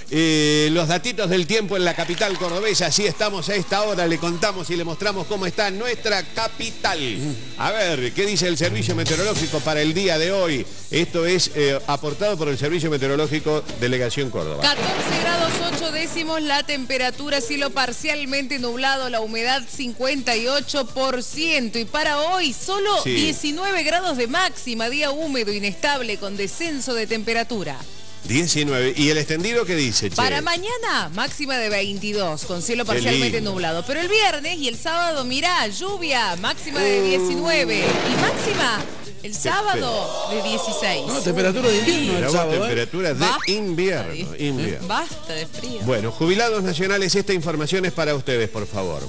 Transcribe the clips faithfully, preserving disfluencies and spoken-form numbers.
Eh, los datitos del tiempo en la capital cordobesa, así estamos a esta hora, le contamos y le mostramos cómo está nuestra capital. A ver, ¿qué dice el Servicio Meteorológico para el día de hoy? Esto es eh, aportado por el Servicio Meteorológico Delegación Córdoba. catorce grados ocho décimos la temperatura, cielo parcialmente nublado, la humedad cincuenta y ocho por ciento. Y para hoy solo sí. diecinueve grados de máxima, día húmedo, inestable, con descenso de temperatura. diecinueve. ¿Y el extendido qué dice, che? Para mañana, máxima de veintidós, con cielo parcialmente nublado. Pero el viernes y el sábado, mirá, lluvia, máxima de diecinueve. Y máxima, el sábado, de dieciséis. No, temperatura de invierno el sábado, ¿eh? Temperatura de Basta, invierno, invierno. Basta de frío. Bueno, jubilados nacionales, esta información es para ustedes, por favor.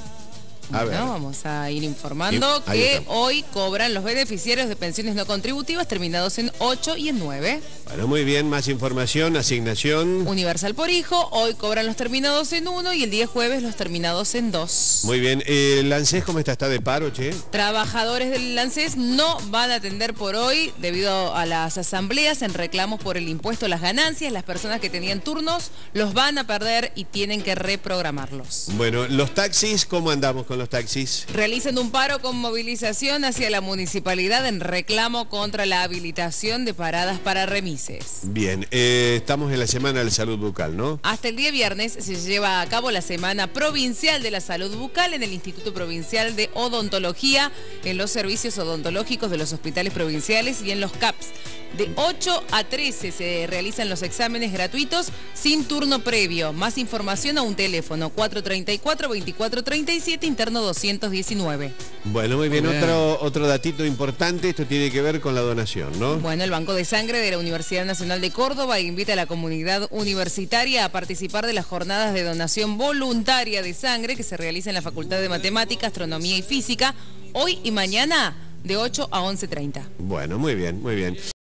A ver. Bueno, vamos a ir informando Ahí que estamos. hoy cobran los beneficiarios de pensiones no contributivas terminados en ocho y en nueve. Bueno, muy bien, más información, asignación. Universal por hijo, hoy cobran los terminados en uno y el día jueves los terminados en dos. Muy bien, ¿el ANSES cómo está? ¿Está de paro, che? Trabajadores del ANSES no van a atender por hoy debido a las asambleas en reclamos por el impuesto a las ganancias. Las personas que tenían turnos los van a perder y tienen que reprogramarlos. Bueno, los taxis, ¿cómo andamos con los taxis? Realizan un paro con movilización hacia la municipalidad en reclamo contra la habilitación de paradas para remises. Bien, eh, estamos en la Semana de la Salud Bucal, ¿no? Hasta el día viernes se lleva a cabo la Semana Provincial de la Salud Bucal en el Instituto Provincial de Odontología, en los servicios odontológicos de los hospitales provinciales y en los C A Ps. De ocho a trece se realizan los exámenes gratuitos sin turno previo. Más información a un teléfono cuatro treinta y cuatro, veinticuatro treinta y siete, interno doscientos diecinueve. Bueno, muy bien, Muy bien. Otro, otro datito importante, esto tiene que ver con la donación, ¿no? Bueno, el Banco de Sangre de la Universidad Nacional de Córdoba invita a la comunidad universitaria a participar de las jornadas de donación voluntaria de sangre que se realiza en la Facultad de Matemática, Astronomía y Física, hoy y mañana de ocho a once treinta. Bueno, muy bien, muy bien.